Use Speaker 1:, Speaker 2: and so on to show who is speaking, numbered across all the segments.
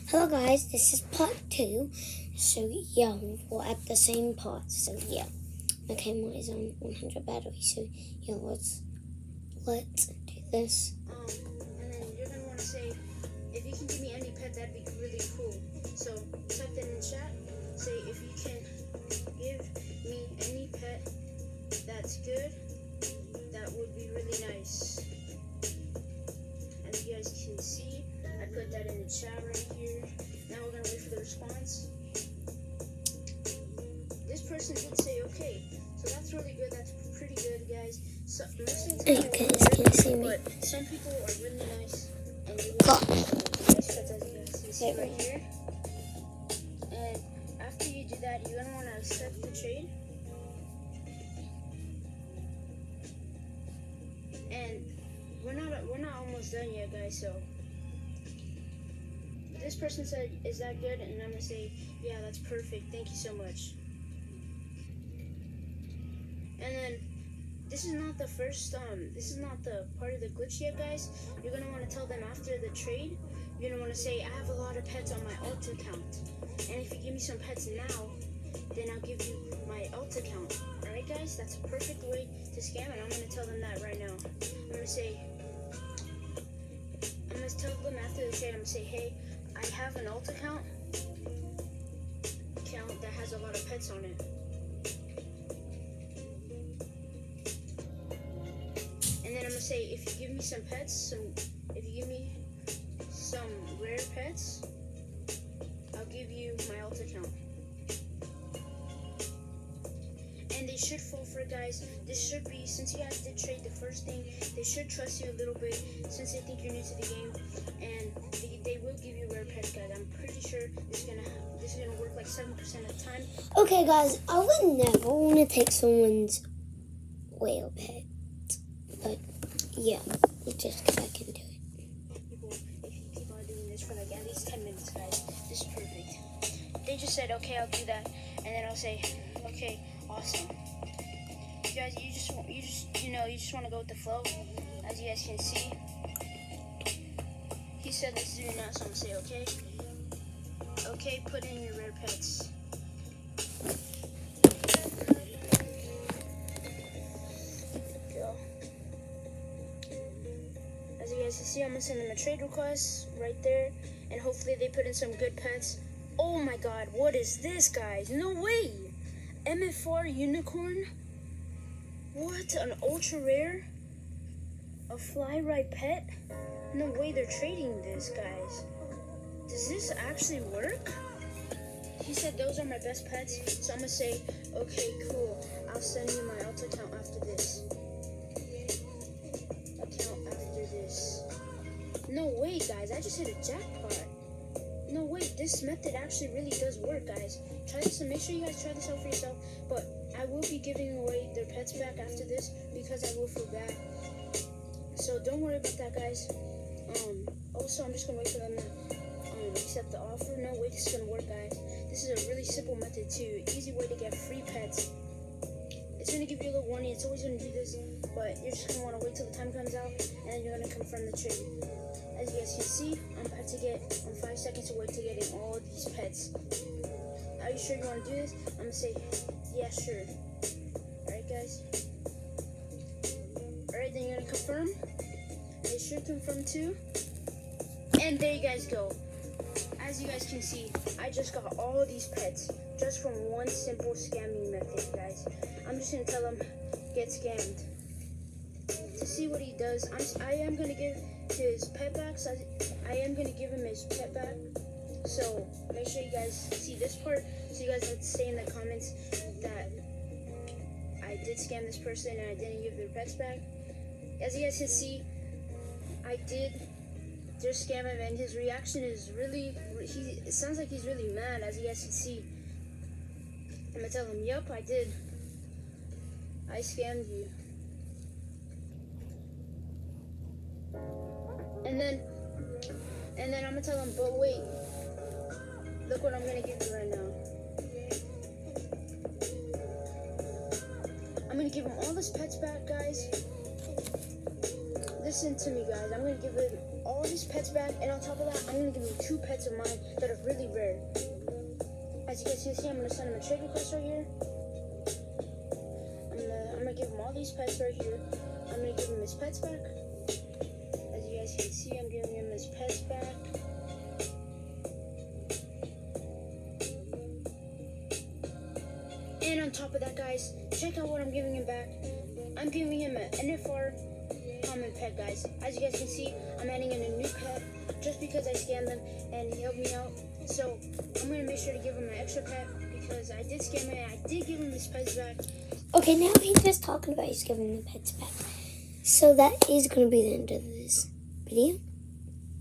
Speaker 1: Hello guys, this is part 2. So yeah, we're at the same part. So yeah, my camera is on 100 battery. So yeah, let's do this.
Speaker 2: And then you're gonna want to say, if you can give me any pet, that'd be really cool. So type that in chat. Say if you can give me any pet that's good, that would be really nice. As you guys can see, I put that in the chat right here. Now we're gonna wait for the response. This person did say okay, so that's really good. That's pretty good, guys. So most of the time,
Speaker 1: You guys can see me.
Speaker 2: but some people are really nice and they really nice pets, as you guys can see right here. And after you do that, you're gonna want to accept the trade. And we're not almost done yet, guys. So this person said, "Is that good?" And I'm gonna say, "Yeah, that's perfect. Thank you so much." And then this is not the first this is not the part of the glitch yet, guys. You're gonna want to tell them after the trade. You're gonna want to say, "I have a lot of pets on my alt account, and if you give me some pets now, then I'll give you my alt account." Alright guys, that's a perfect way to scam, and I'm gonna tell them that right now. I'm gonna tell them after the trade, I'm gonna say, "Hey, I have an alt account that has a lot of pets on it. And then I'm gonna say, if you give me some pets, if you give me some rare pets, I'll give you my alt account." And they should fall for it, guys. This should be, since you guys did trade the first thing, they should trust you a little bit since they think you're new to the game, and they will give you rare pets, guys. I'm pretty sure this is gonna work like 7% of the time.
Speaker 1: Okay guys, I would never want to take someone's whale pet, but yeah, just because I can do it.
Speaker 2: If you keep on doing this for like at least 10 minutes, guys, this is perfect. They just said, "Okay, I'll do that," and then I'll say, "Okay, awesome." You guys, you just want to go with the flow, as you guys can see. He said let's do it now, so I'm gonna say okay. Okay, put in your rare pets. Go. As you guys can see, I'm gonna send them a trade request right there, and hopefully they put in some good pets. Oh my god, what is this, guys? No way! MFR unicorn? What? An ultra rare? A fly ride pet? No way they're trading this, guys. Does this actually work? He said those are my best pets, so I'm gonna say, "Okay, cool. I'll send you my alt account after this." No way, guys. I just hit a jackpot. No way, this method actually really does work, guys. Try this and make sure you guys try this out for yourself. But I will be giving away their pets back after this because I will feel bad. So don't worry about that, guys. Also, I'm just gonna wait for them to accept the offer. No way, this is gonna work, guys. This is a really simple method too. Easy way to get free pets. It's gonna give you a little warning. It's always gonna do this, but you're just gonna want to wait till the time comes out, and then you're gonna confirm the trade. As you guys can see, I'm 5 seconds away to getting all these pets. Are you sure you want to do this? I'm gonna say, yeah, sure. Alright, guys. Alright, then you're gonna confirm. They should confirm too. And there you guys go. As you guys can see, I just got all these pets just from one simple scamming method, guys. I'm just gonna tell him, get scammed. To see what he does, I am gonna give his pet back. So I am gonna give him his pet back. So make sure you guys see this part. So you guys have to say in the comments that I did scam this person and I didn't give their pets back. As you guys can see, I did just scam him, and his reaction is really, it sounds like he's really mad. As you guys can see, I'm gonna tell him, "Yup, I did. I scammed you." And then I'm gonna tell him, "But wait, look what I'm gonna give you right now. I'm gonna give him all his pets back, guys. listen to me, guys. I'm gonna give him all his pets back, and on top of that, I'm gonna give him 2 pets of mine that are really rare. As you guys can see, I'm gonna send him a trade request right here. I'm gonna give him all these pets right here. I'm gonna give him his pets back. As you guys can see, I'm giving him his pets back. And on top of that, guys, check out what I'm giving him back. I'm giving him an NFR common pet, guys. As you guys can see, I'm adding in a new pet just because I scammed him and he helped me out. So I'm gonna make sure to give him an extra pet because I did scam him and I did give him his pets back.
Speaker 1: Okay, now he's just talking about he's giving the pets back. So that is going to be the end of this video.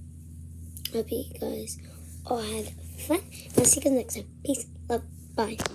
Speaker 1: Hope you guys all had fun. I'll see you guys next time. Peace, love, bye.